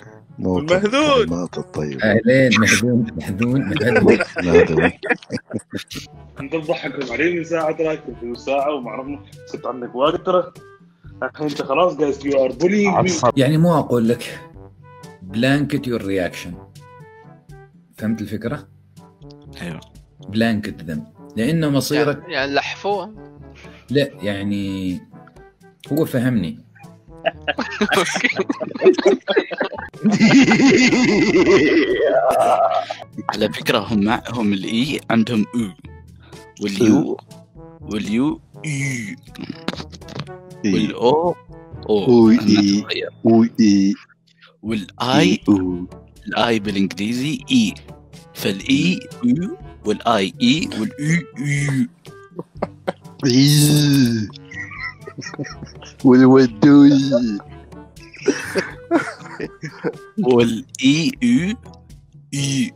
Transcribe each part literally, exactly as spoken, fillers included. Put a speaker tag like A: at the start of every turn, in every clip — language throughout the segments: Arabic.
A: موقع
B: المهذون.
A: الكلمات الطيبة.
C: اهلين مهدون مهدون مهدون.
A: نادم.
B: انت تضحكهم علي من ساعه ترى كنت من ساعه وما عرفنا كنت عندك وقت ترى. الحين انت خلاص جايز يو ار بولينج.
C: يعني مو اقول لك بلانكت يور رياكشن، فهمت الفكره؟
D: ايوه
C: بلانكت ذم، لانه مصيرك
E: يعني, يعني لحفوه.
C: لا يعني هو فهمني.
D: على فكرة هم هم الإي عندهم أو واليو واليو إي والأو أو
A: أوي إي أوي إي
D: والآي الآي بالإنجليزي إي، فالإي أو والآي إي والأو أو
A: إي والودوي
D: والإي أو إي.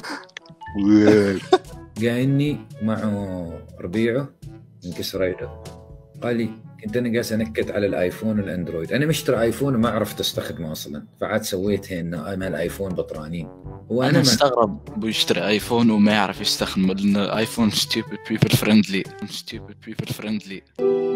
C: جايني معه ربيعه من كسريده، قال لي كنت انا قاعد انكت على الايفون والاندرويد، انا مشتري ايفون وما عرفت استخدمه اصلا، فعاد سويت انه انا الايفون بطرانين. هو
D: انا
C: انا
D: مستغرب بيشتري ايفون وما يعرف يستخدمه، لان ايفون stupid people friendly stupid people friendly